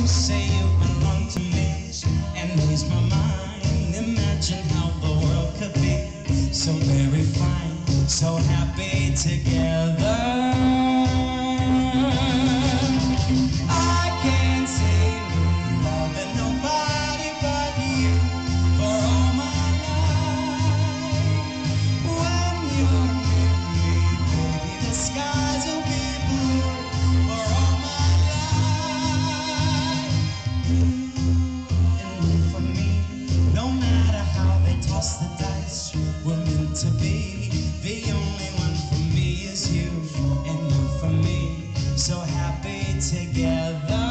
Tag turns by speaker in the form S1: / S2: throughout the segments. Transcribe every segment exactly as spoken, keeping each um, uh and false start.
S1: say you've been one to me and ease my mind. Imagine how the world could be so very fine, so happy together. I can't say me loving nobody but you for all my life. When you're with me, baby, the skies will be blue for all my life. You and me for me, no matter how they toss the dice, we're meant to be. The only one for me is you, and you for me, so happy together.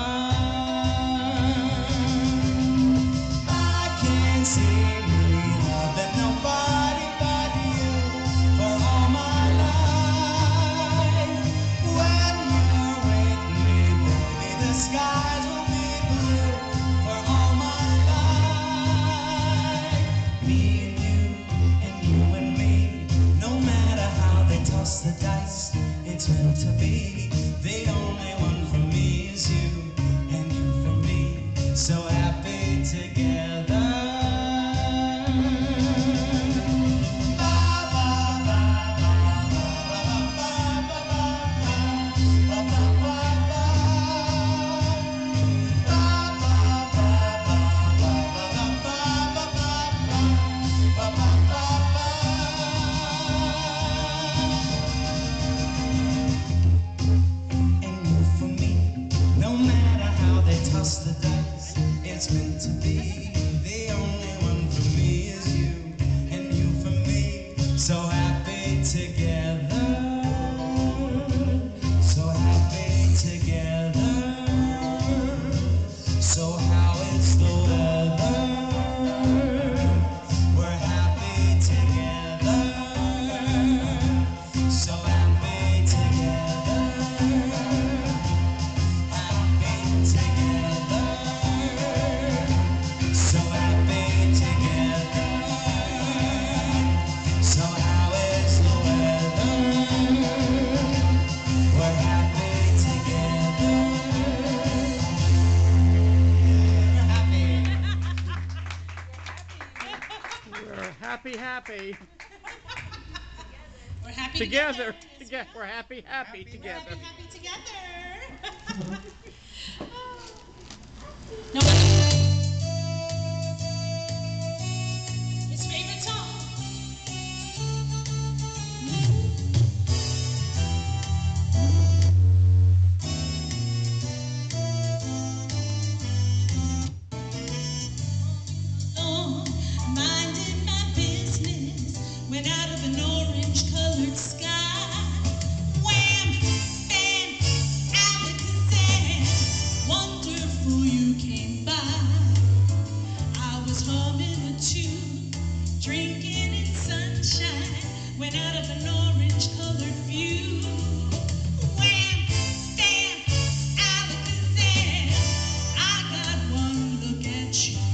S1: I can't see me loving nobody but you for all my life. When you're with me, baby, the skies will be blue for all my life. Me and you, and you and me, no matter how they toss the dice, it's meant to be. The only one for me is you, and you for me, so happy together. And you for me, no matter how they toss the dice, it's meant to be. The only one for me is you, and you for me, so happy together. So happy together. So how is the weather? We're happy together. So happy together. Happy together. So happy together. So how is the weather? We're happy together.
S2: We're happy, happy.
S3: We're happy
S2: Together.
S3: together.
S2: Together. We're happy, happy
S3: We're
S2: together.
S3: happy, happy together. No. His favorite song. Oh, minding my business, went out of an orange-colored sky. Wham, bam, Alakazam, wonderful you came by. I was humming a tune, drinking in sunshine, went out of an orange-colored view. Wham, bam, Alakazam, I got one look at you.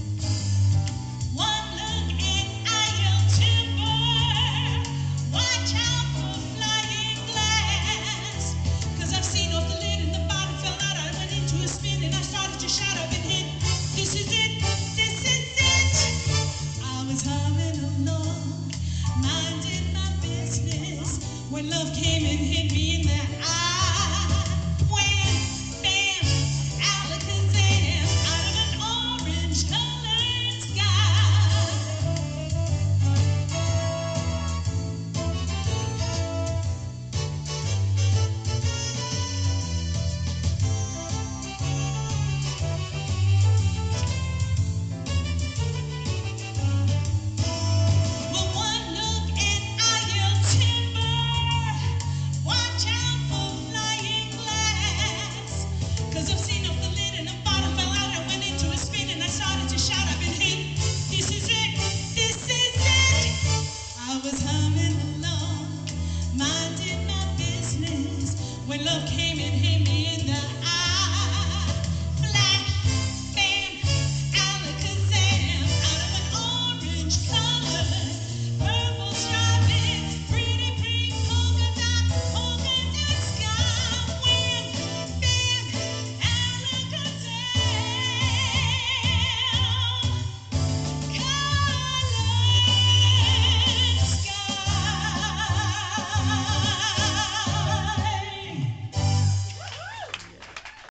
S3: One look and I yell timber. Watch out for flying glass. 'Cause I've seen off the lid and the bottom fell out. I went into a spin and I started to shout up and hit. This is it, this is it. I was humming along, minding my business, when love came and hit me in the eye. Wham, bam, Alakazam, out of an orange-colored sky. Well, one look and I yell timber. Watch out for flying glass. 'Cause I've seen off the lid and the bottom fell out. I went into a spin and I started to shout up and hit. This is it, this is it. I was humming along, minding my business, when love came and hit me in the